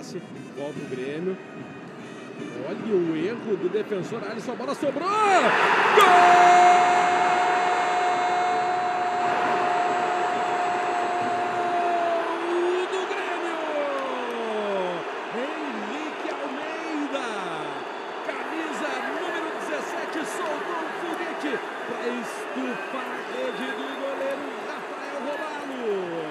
passe, volta o Grêmio. Olha o erro do defensor, Alisson, a bola sobrou! Gol! Para estufar a rede do goleiro Rafael Robalo.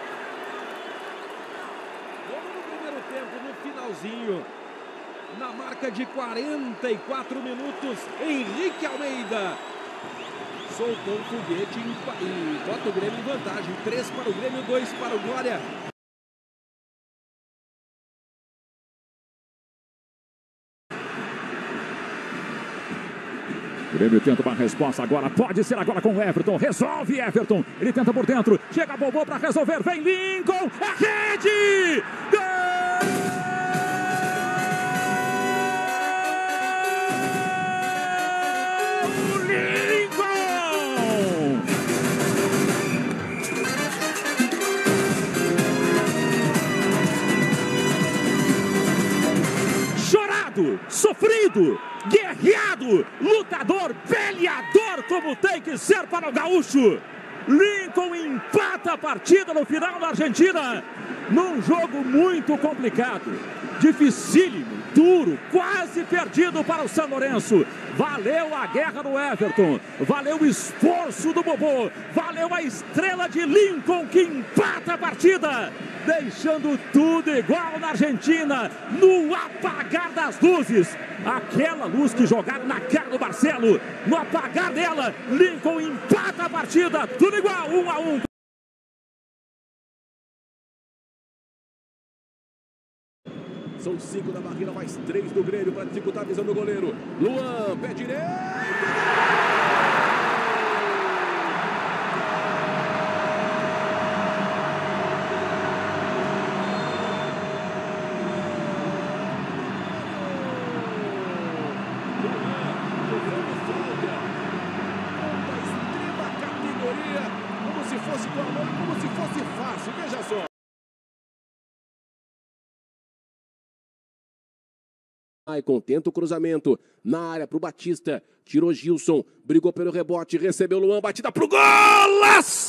Vamos no primeiro tempo, no finalzinho. Na marca de 44 minutos, Henrique Almeida soltou um foguete e bota o Grêmio em vantagem. 3 para o Grêmio, 2 para o Glória. O Grêmio tenta uma resposta agora, pode ser agora com o Everton, resolve Everton, ele tenta por dentro, chega Bobô para resolver, vem Lincoln, é rede! Gol! Lincoln! Chorado, sofrido, guerreado, lutador, peleador, como tem que ser para o gaúcho. Lincoln empata a partida no final da Argentina, num jogo muito complicado, dificílimo, duro, quase perdido para o São Lourenço. Valeu a guerra do Everton, valeu o esforço do Bobô, valeu a estrela de Lincoln que empata a partida, deixando tudo igual na Argentina, no apagar das luzes. Aquela luz que jogaram na cara do Marcelo, no apagar dela, Lincoln empata a partida, tudo igual, 1-1. São 5 da barreira, mais 3 do Grêmio para dificultar a visão do goleiro. Luan, pé direito! Como se fosse com a mão, como se fosse fácil, veja só. Maicon tenta o cruzamento na área para o Batista, tirou Gilson, brigou pelo rebote, recebeu Luan, batida pro golaço!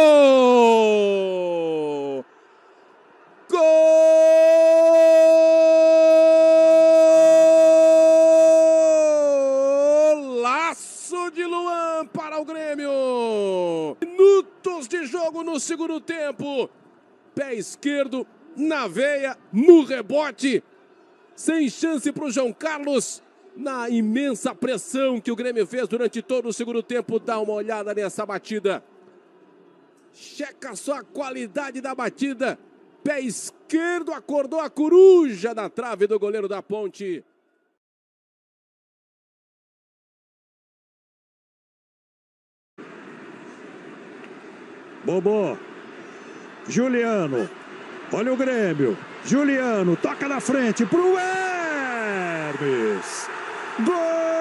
Golaço de Luan para o Grêmio! Minutos de jogo no segundo tempo, pé esquerdo na veia, no rebote. Sem chance para o João Carlos, na imensa pressão que o Grêmio fez durante todo o segundo tempo. Dá uma olhada nessa batida. Checa só a qualidade da batida. Pé esquerdo, acordou a coruja da trave do goleiro da Ponte. Bobô, Juliano, olha o Grêmio, Juliano, toca na frente pro Hermes, gol!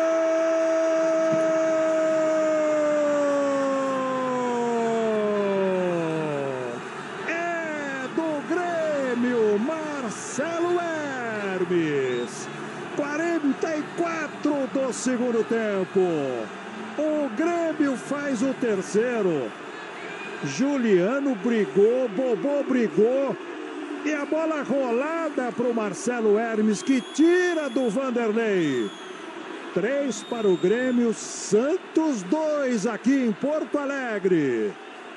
É do Grêmio, Marcelo Hermes, 44 do segundo tempo, o Grêmio faz o terceiro. Juliano brigou, Bobô brigou. E a bola rolada para o Marcelo Hermes, que tira do Vanderlei. 3 para o Grêmio, Santos 2 aqui em Porto Alegre.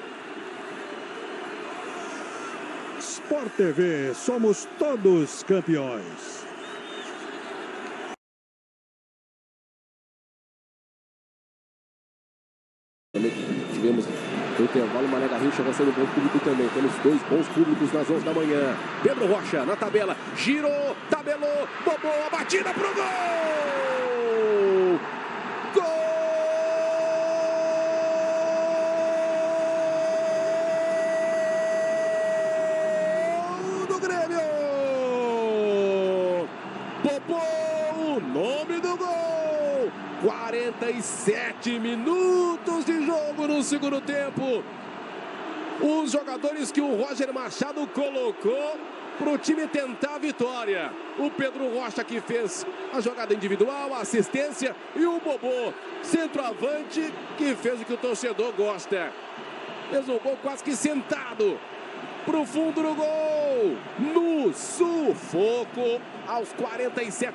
Sport TV, somos todos campeões. Tivemos no intervalo Mané Garrincha lançando bom público também. Temos 2 bons públicos nas 11 da manhã. Pedro Rocha na tabela, girou, tabelou, Bobô, a batida pro gol! Gol do Grêmio! Bobô, o nome do gol! 47 minutos de jogo no segundo tempo. Os jogadores que o Roger Machado colocou para o time tentar a vitória. O Pedro Rocha que fez a jogada individual, a assistência, e o Bobô, centroavante, que fez o que o torcedor gosta. Fez um gol quase que sentado pro fundo do gol, no sufoco, aos 47.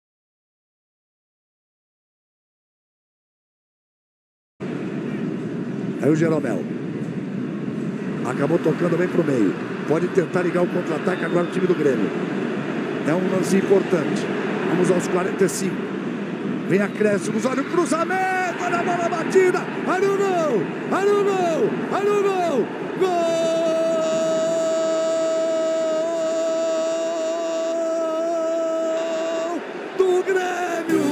Aí o Jeromel acabou tocando bem pro meio. Pode tentar ligar o contra-ataque agora o time do Grêmio. É um lance importante. Vamos aos 45. Vem acréscimos, olha o cruzamento, olha a bola batida. Olha o gol, olha o gol, olha o gol. Gol do Grêmio.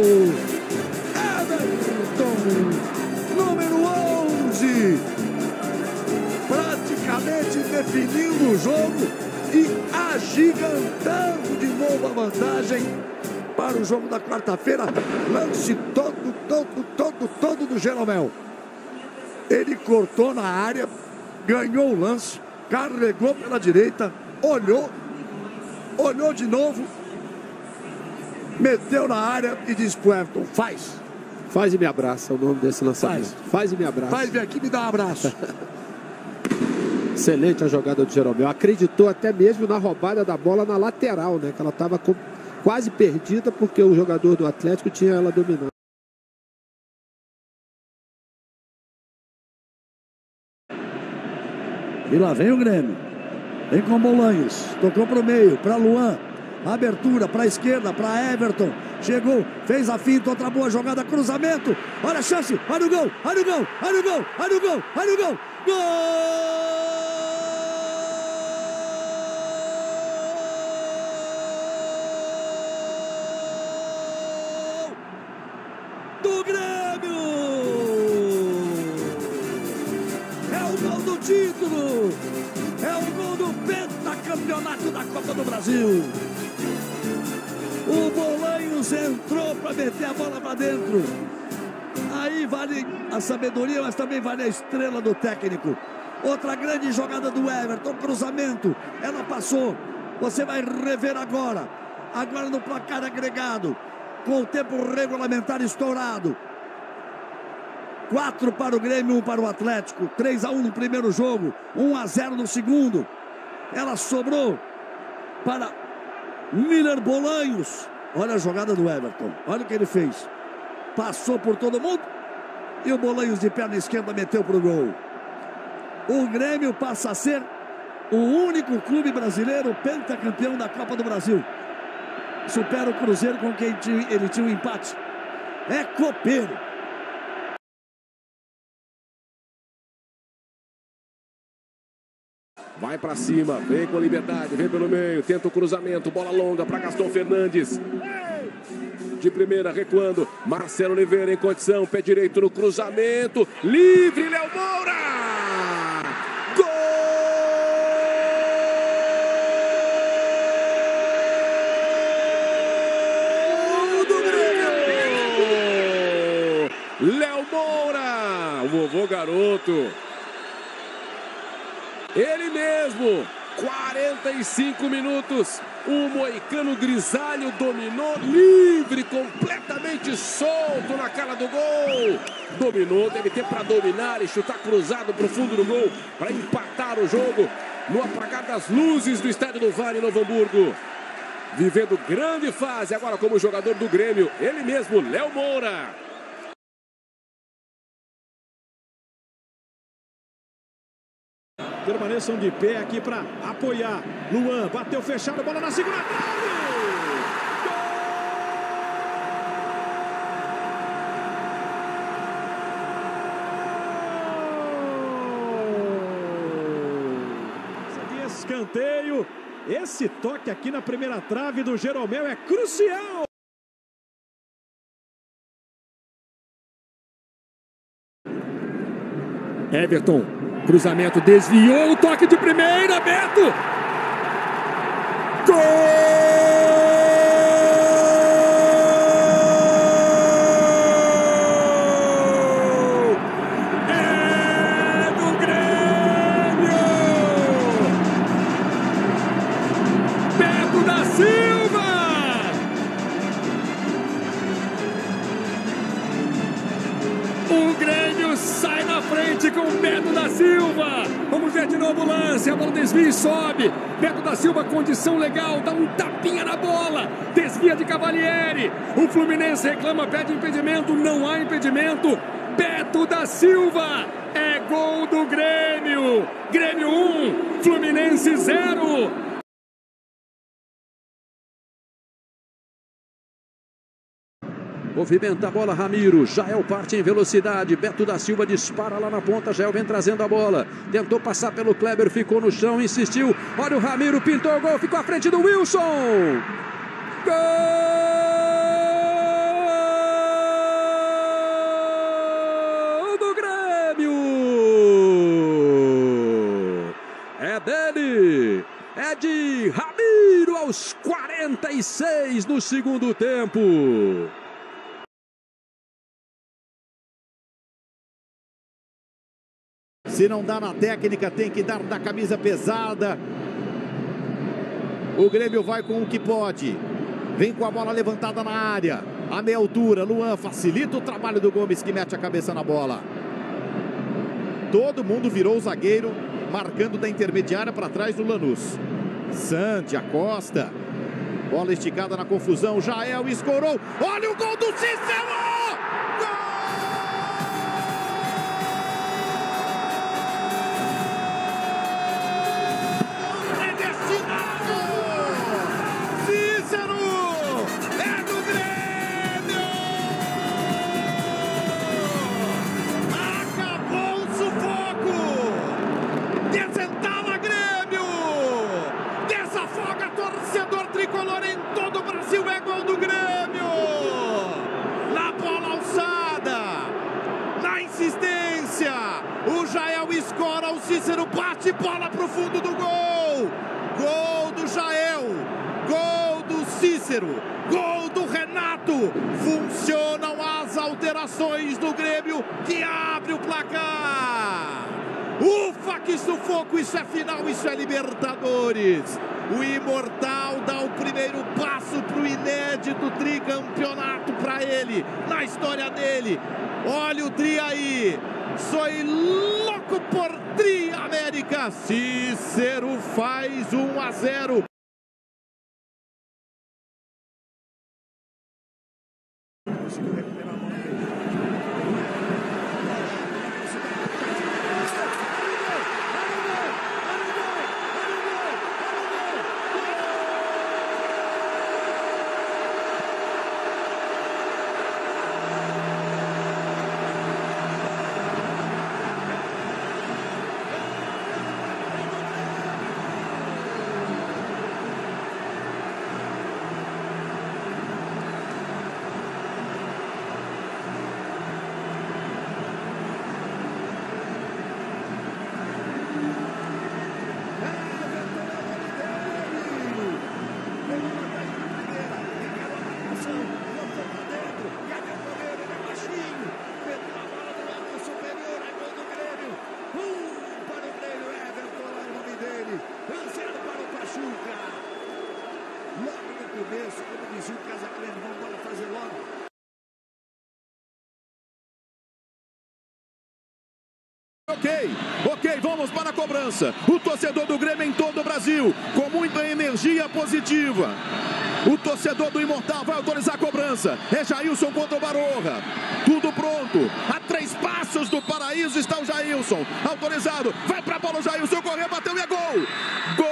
Everton, número 11. Praticamente definindo o jogo e agigantando de novo a vantagem para o jogo da quarta-feira. Lance todo do Jeromel. Ele cortou na área, ganhou o lance, carregou pela direita, olhou de novo, meteu na área e disse pro Everton, faz. Faz e me abraça, é o nome desse lançamento. Faz e me abraça. Faz, vem aqui me dá um abraço. Excelente a jogada do Jeromel. Acreditou até mesmo na roubada da bola na lateral, né? Que ela estava quase perdida porque o jogador do Atlético tinha ela dominando. E lá vem o Grêmio. Vem com Bolanhos. Tocou para o meio, para Luan. Abertura para a esquerda, para Everton. Chegou, fez a finta, outra boa jogada, cruzamento. Olha a chance, olha o gol, olha o gol, olha o gol, olha o gol, olha o gol. Gol do Grêmio! É o gol do título! É o gol do pentacampeonato da Copa do Brasil! O Bolanhos entrou para meter a bola para dentro. Aí vale a sabedoria, mas também vale a estrela do técnico. Outra grande jogada do Everton, cruzamento. Ela passou. Você vai rever agora. Agora no placar agregado. Com o tempo regulamentar estourado. 4 para o Grêmio, 1 para o Atlético. 3-1 no primeiro jogo. 1-0 no segundo. Ela sobrou para Miller Bolanhos. Olha a jogada do Everton. Olha o que ele fez. Passou por todo mundo. E o Bolanhos de perna esquerda meteu para o gol. O Grêmio passa a ser o único clube brasileiro pentacampeão da Copa do Brasil. Supera o Cruzeiro, com quem ele tinha um empate. É copeiro. Vai para cima, vem com liberdade, vem pelo meio, tenta o cruzamento, bola longa para Gaston Fernandes. De primeira, recuando, Marcelo Oliveira em condição, pé direito no cruzamento, livre, Léo Moura! Gol do Grêmio! Léo Moura, o vovô garoto. Ele mesmo, 45 minutos, o moicano grisalho dominou, livre, completamente solto na cara do gol. Dominou, deve ter para dominar e chutar cruzado para o fundo do gol, para empatar o jogo no apagar das luzes do estádio do Vale, Novo Hamburgo. Vivendo grande fase agora como jogador do Grêmio, ele mesmo, Léo Moura. Permaneçam de pé aqui para apoiar. Luan bateu fechado, bola na segunda trave. Gol! Escanteio. Esse toque aqui na primeira trave do Jeromel é crucial. Everton. Cruzamento, desviou, o toque de primeira, Beto! Gol! É do Grêmio! da Silva! O Grêmio sai na frente com o Beto da Silva. Vamos ver de novo o lance. A bola desvia e sobe. Beto da Silva, condição legal. Dá um tapinha na bola. Desvia de Cavalieri. O Fluminense reclama, pede impedimento. Não há impedimento. Beto da Silva. É gol do Grêmio. Grêmio 1, Fluminense 0. Movimenta a bola, Ramiro. Jael parte em velocidade. Beto da Silva dispara lá na ponta. Jael vem trazendo a bola. Tentou passar pelo Kleber, ficou no chão, insistiu. Olha o Ramiro, pintou o gol, ficou à frente do Wilson. Gol do Grêmio! É dele! É de Ramiro aos 46 do segundo tempo. Se não dá na técnica, tem que dar na camisa pesada. O Grêmio vai com o que pode. Vem com a bola levantada na área. A meia altura, Luan facilita o trabalho do Gomes, que mete a cabeça na bola. Todo mundo virou o zagueiro, marcando da intermediária para trás do Lanús. Santi, Acosta. Bola esticada na confusão. Jael escorou. Olha o gol do Cícero! Tricolor em todo o Brasil, é gol do Grêmio. Na bola alçada, na insistência, o Jael escora, o Cícero bate bola pro fundo do gol. Gol do Jael, gol do Cícero, gol do Renato. Funcionam as alterações do Grêmio, que abre o placar. Ufa, que sufoco, isso é final, isso é Libertadores. O Imortal dá o primeiro passo para o inédito tricampeonato para ele, na história dele. Olha o tri aí. Sou louco por tri, América. Cícero faz 1-0. Ok, vamos para a cobrança. O torcedor do Grêmio em todo o Brasil, com muita energia positiva. O torcedor do Imortal vai autorizar a cobrança. É Jailson contra o Baroja. Tudo pronto. A 3 passos do paraíso está o Jailson. Autorizado. Vai para a bola o Jailson. Correu, bateu e é gol. Gol!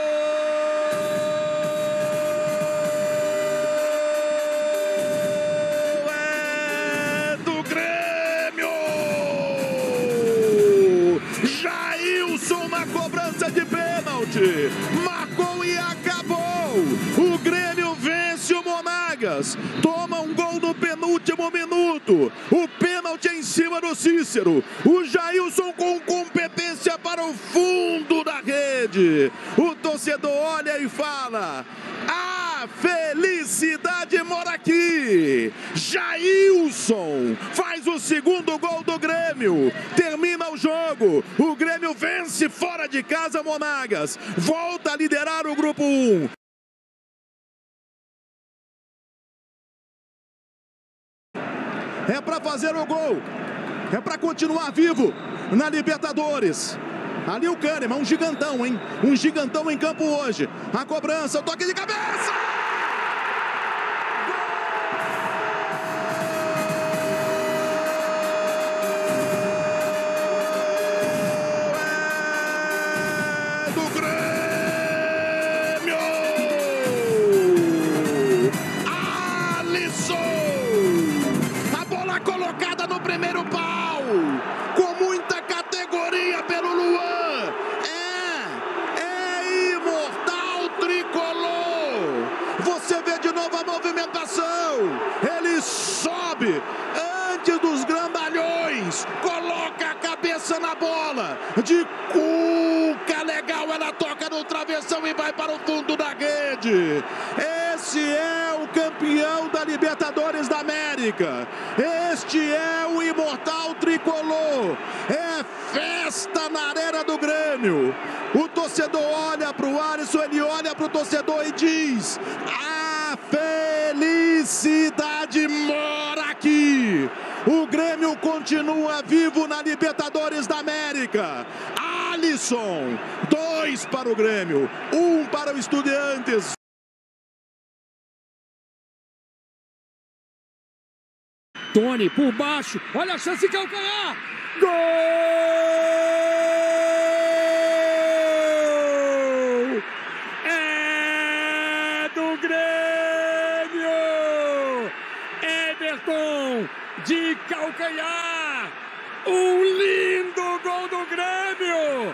De pênalti, marcou e acabou. O Grêmio vence o Monagas, toma um gol no penúltimo minuto. O pênalti em cima do Cícero. O Jailson com competência para o fundo da rede. O torcedor olha e fala: a felicidade mora aqui. Jailson faz o segundo gol do Grêmio. Termina o jogo. O Grêmio vence fora de casa Monagas. Volta a liderar o grupo 1. é para fazer o gol, é para continuar vivo na Libertadores. Ali o Kahneman, um gigantão, hein? Um gigantão em campo hoje. A cobrança, o toque de cabeça! Colocada no primeiro pau, com muita categoria pelo Luan, é imortal tricolor. Você vê de novo a movimentação, ele sobe antes dos grandalhões, coloca a cabeça na bola, de cuca legal, ela toca no travessão e vai para o fundo da rede. Esse é o campeão da Libertadores da América. Este é o imortal tricolor. É festa na arena do Grêmio. O torcedor olha para o Alisson, ele olha para o torcedor e diz: a felicidade mora aqui. O Grêmio continua vivo na Libertadores da América. Alisson, 2 para o Grêmio, 1 para o Estudiantes. Tony por baixo, olha a chance de calcanhar. Gol! É do Grêmio! Everton de calcanhar! Um lindo gol do Grêmio!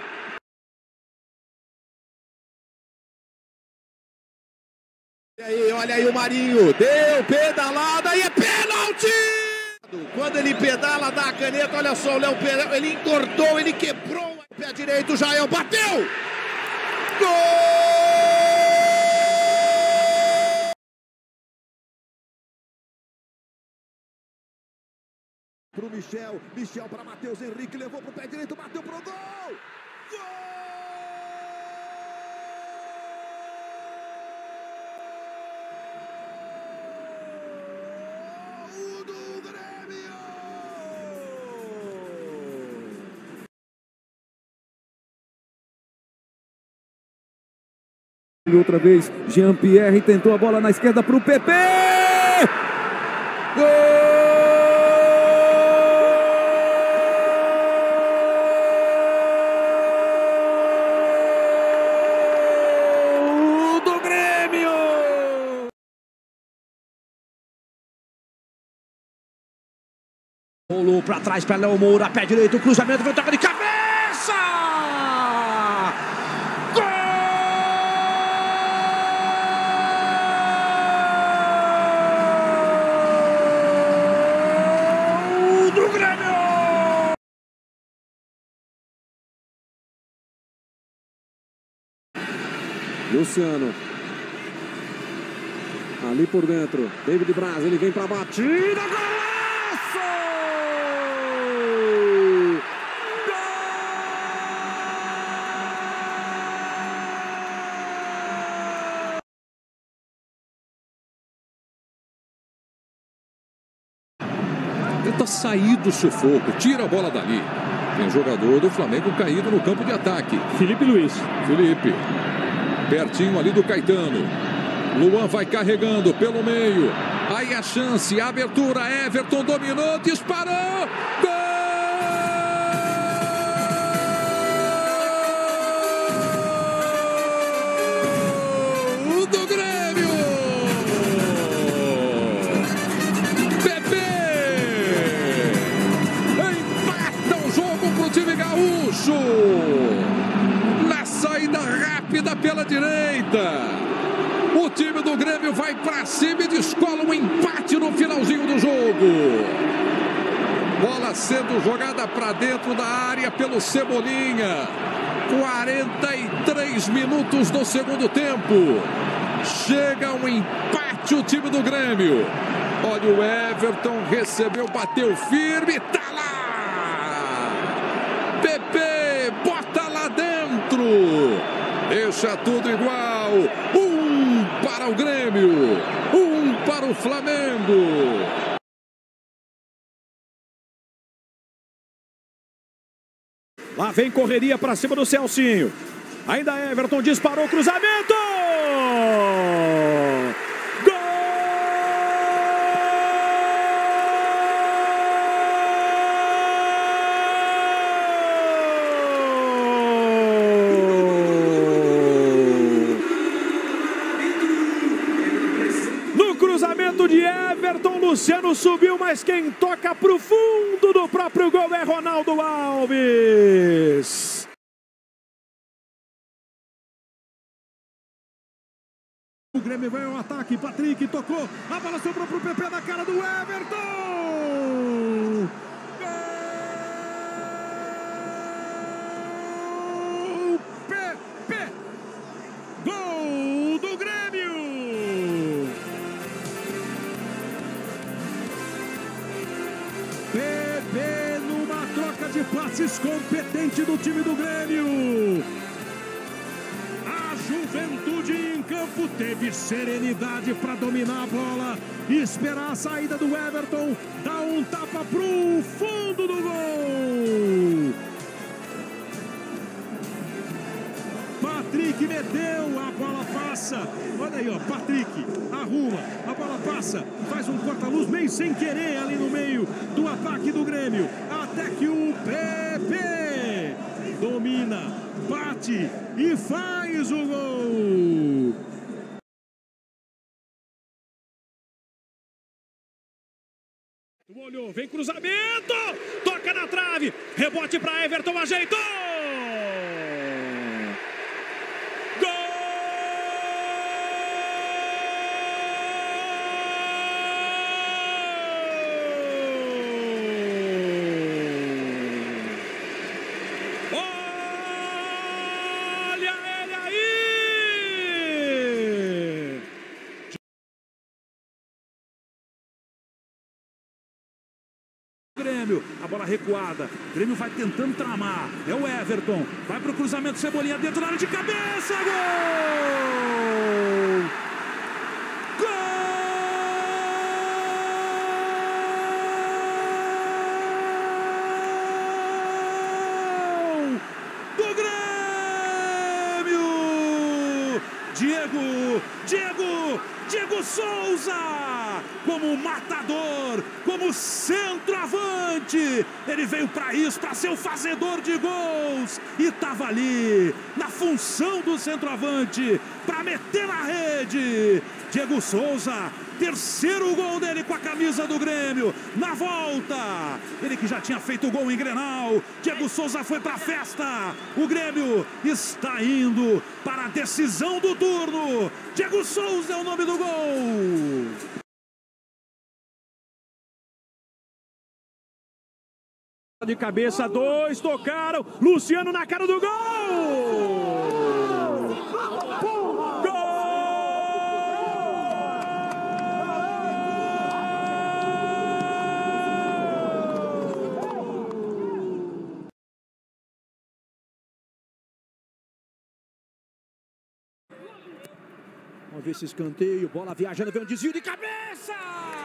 E aí, olha aí o Marinho, deu pedalada e é pênalti! Quando ele pedala, dá a caneta, olha só, o Léo Pereira, ele entortou, ele quebrou o pé direito, Jael bateu! Gol! Pro Michel para Matheus Henrique, levou pro pé direito, bateu pro gol! Gol! Outra vez, Jean-Pierre tentou a bola na esquerda para o PP! Gol do Grêmio! Rolou para trás para Léo Moura, pé direito, cruzamento, vai tocar de cabeça! Luciano. Ali por dentro. David Braz, ele vem para a batida. Golaço! Tenta sair do sufoco, tira a bola dali. Tem jogador do Flamengo caído no campo de ataque. Felipe Luiz. Felipe. Pertinho ali do Caetano. Luan vai carregando pelo meio. Aí a chance, a abertura. Everton dominou, disparou. Gol do Grêmio! Pepe! Empata o jogo pro time gaúcho. Na saída rápida pela direita. O time do Grêmio vai para cima e descola um empate no finalzinho do jogo. Bola sendo jogada para dentro da área pelo Cebolinha. 43 minutos do segundo tempo. Chega um empate o time do Grêmio. Olha o Everton, recebeu, bateu firme, tá lá. Pepe, bota lá dentro. Deixa tudo igual. 1 para o Grêmio, 1 para o Flamengo. Lá vem correria para cima do Celcinho. Ainda Everton disparou o cruzamento. Cruzamento de Everton, Luciano subiu, mas quem toca para o fundo do próprio gol é Ronaldo Alves. O Grêmio vai ao ataque, Patrick tocou, a bola sobrou para o PP na cara do Everton. Gol! PP! Gol do Grêmio! PP numa troca de passes competente do time do Grêmio. A Juventude em campo teve serenidade para dominar a bola, esperar a saída do Everton, dar um tapa pro fundo do gol. Patrick meteu, a bola passa. Olha aí, ó, Patrick arruma, a bola passa, faz um corta-luz meio sem querer ali no meio do ataque do Grêmio, até que o PP domina, bate e faz o gol. Olhou, vem cruzamento, toca na trave, rebote para Everton, ajeitou. Grêmio, a bola recuada, o Grêmio vai tentando tramar, é o Everton, vai pro cruzamento, Cebolinha dentro da área de cabeça, gol! Gol do Grêmio! Diego Souza, como matador, como centroavante, ele veio para isso, para ser o fazedor de gols, e estava ali, na função do centroavante, para meter na rede. Diego Souza, terceiro gol dele com a camisa do Grêmio, na volta, ele que já tinha feito o gol em Grenal. Diego Souza foi para a festa, o Grêmio está indo para a decisão do turno. Diego Souza é o nome do gol. De cabeça, dois tocaram, Luciano na cara do gol! Vamos ver esse escanteio, bola viajando, vem um desvio de cabeça!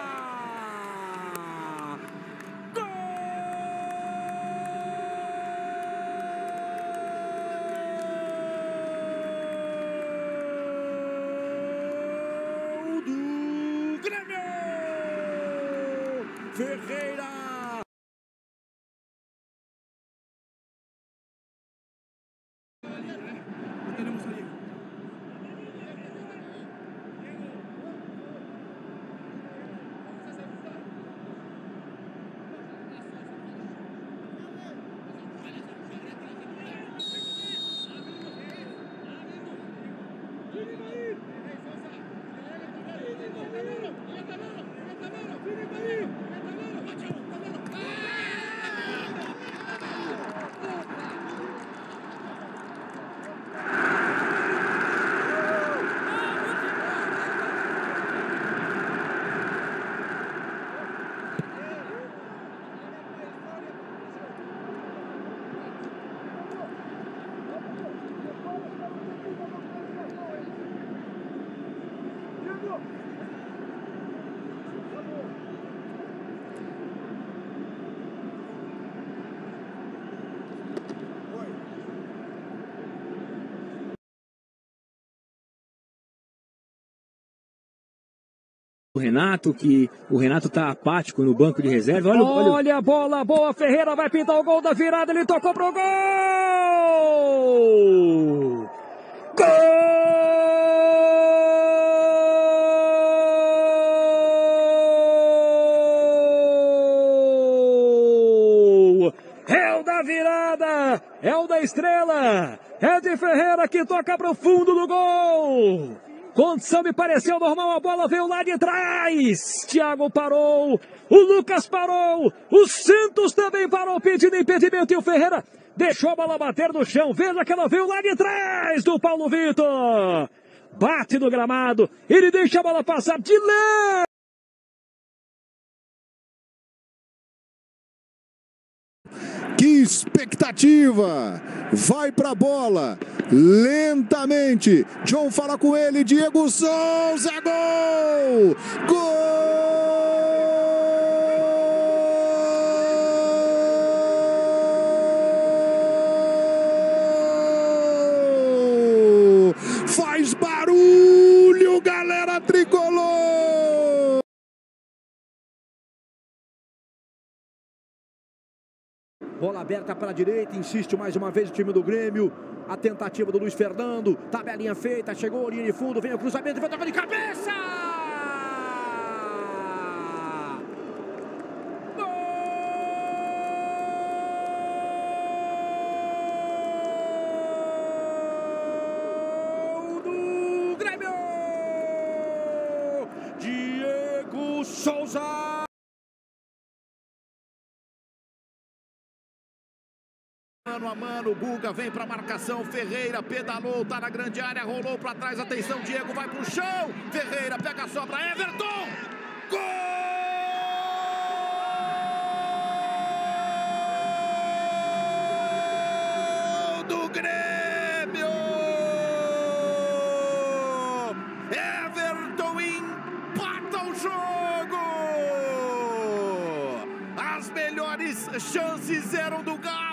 Gol do Grêmio! Ferreira! O Renato, que o Renato tá apático no banco de reserva. Olha a bola, boa, Ferreira vai pintar o gol da virada, ele tocou pro gol! Gol! É o da virada, é o da estrela, é de Ferreira que toca pro fundo do gol. Condição me pareceu normal, a bola veio lá de trás. Thiago parou, o Lucas parou, o Santos também parou pedindo impedimento e o Ferreira deixou a bola bater no chão. Veja que ela veio lá de trás do Paulo Vitor. Bate no gramado, ele deixa a bola passar de leve. Que expectativa! Vai pra bola, lentamente. John fala com ele, Diego Souza, gol! Gol! Faz barulho, galera tricolor! Bola aberta para a direita, insiste mais uma vez o time do Grêmio. A tentativa do Luiz Fernando, tabelinha feita, chegou a linha de fundo, vem o cruzamento e vai tocar de cabeça! Gol do Grêmio! Diego Souza! Mano a mano, Guga vem pra marcação, Ferreira pedalou, tá na grande área, rolou pra trás, atenção, Diego vai pro chão, Ferreira pega a sobra, Everton, gol do Grêmio, Everton empata o jogo, as melhores chances eram do Galo.